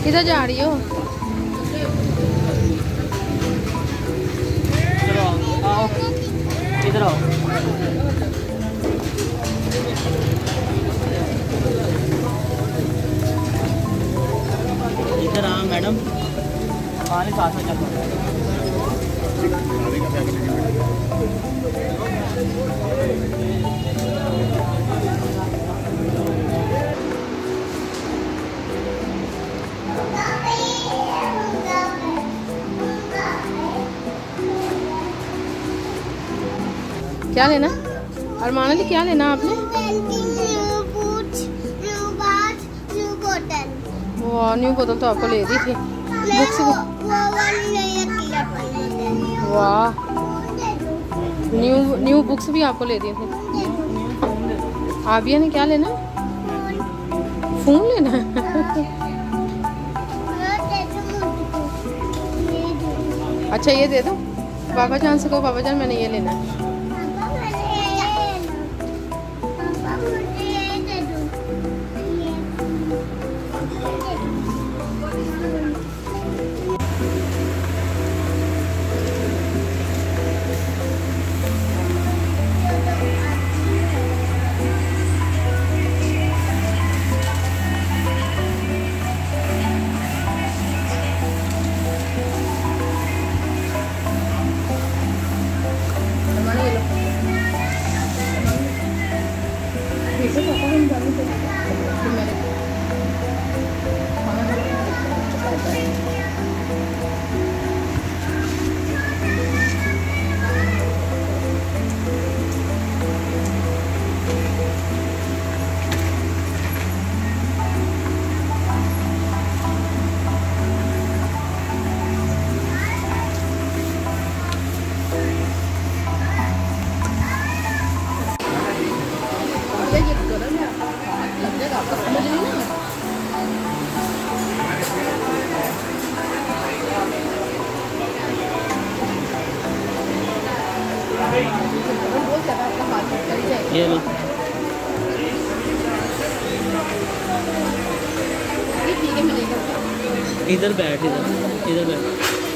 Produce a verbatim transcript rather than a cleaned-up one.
किधर जा रही हो? आओ इधर आओ। इधर आओ मैडम, पानी साथ में चलो। क्या लेना? अरमान अली क्या लेना आपने? वो न्यू बोतल तो आपको ले दी थी। बुक्स वाह, न्यू न्यू बुक्स भी आपको ले दी थी। आबिया ने क्या लेना? फोन लेना है। अच्छा ये दे दो पापा जान से को, पापा जान मैंने ये लेना है। ये लो। इधर बैठ, इधर इधर बैठ।